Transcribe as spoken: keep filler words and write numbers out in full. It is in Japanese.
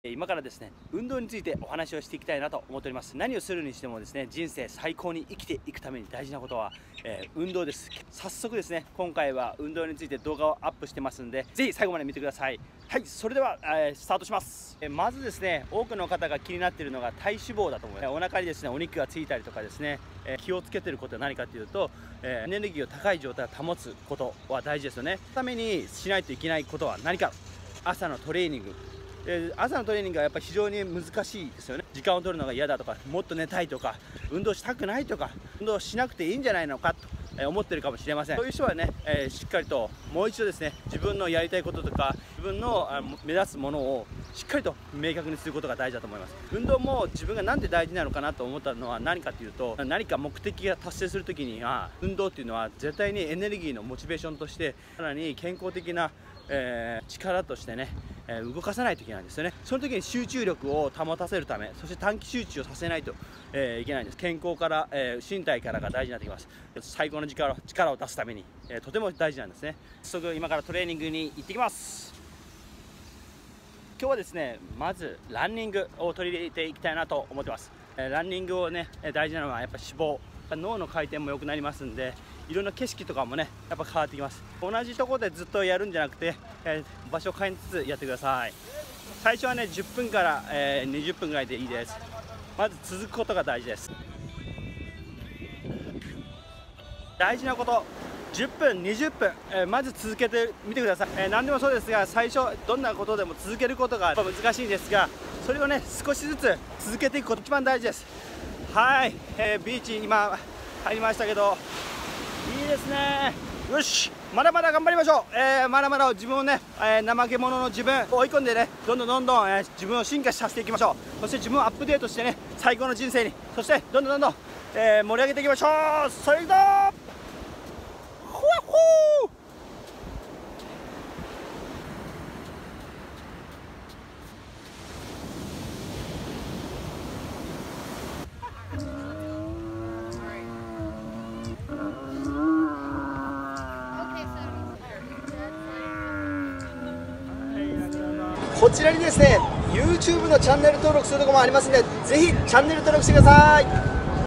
今からですね、運動についてお話をしていきたいなと思っております。何をするにしてもですね、人生最高に生きていくために大事なことは、えー、運動です。早速ですね、今回は運動について動画をアップしてますんで、ぜひ最後まで見てください。はい、それでは、えー、スタートします。えー、まずですね、多くの方が気になっているのが体脂肪だと思います。お腹にですね、お肉がついたりとかですね、えー、気をつけていることは何かというと、えー、エネルギーを高い状態を保つことは大事ですよね。そのためにしないといけないことは何か。朝のトレーニング。えー、朝のトレーニングはやっぱり非常に難しいですよね。時間を取るのが嫌だとか、もっと寝たいとか、運動したくないとか、運動しなくていいんじゃないのかと思ってるかもしれません。そういう人はね、えー、しっかりともう一度ですね、自分のやりたいこととか自分の目指すものをしっかりと明確にすることが大事だと思います。運動も自分が何で大事なのかなと思ったのは何かというと、何か目的が達成するときには運動っていうのは絶対にエネルギーのモチベーションとして、さらに健康的な、えー、力としてね、えー、動かさないといけないんですよね。その時に集中力を保たせるため、そして短期集中をさせないと、えー、いけないんです。健康から、えー、身体からが大事になってきます。最高の力を力を出すために、えー、とても大事なんですね。早速今からトレーニングに行ってきます。今日はですね、まずランニングを取り入れていきたいなと思ってます。えー、ランニングをね、大事なのはやっぱ脂肪、脳の回転も良くなりますんで、いろんな景色とかもねやっぱ変わってきます。同じところでずっとやるんじゃなくて、えー、場所を変えつつやってください。最初はねじゅっぷんから、えー、にじゅっぷんぐらいでいいです。まず続くことが大事です。大事なこと、じゅっぷんにじゅっぷん、えー、まず続けてみてください。えー、何でもそうですが、最初どんなことでも続けることが難しいんですが、それをね少しずつ続けていくことが一番大事です。はい、えー、ビーチ今入りましたけど、いいですね。よし、まだまだ頑張りましょう。えー、まだまだ自分をね、えー、怠け者の自分を追い込んでね、どんどんどんどん、えー、自分を進化させていきましょう。そして自分をアップデートしてね、最高の人生に、そしてどんどんどんどん、えー、盛り上げていきましょう。それではほわほー。こちらにですね YouTube のチャンネル登録するところもありますので、ぜひチャンネル登録してください。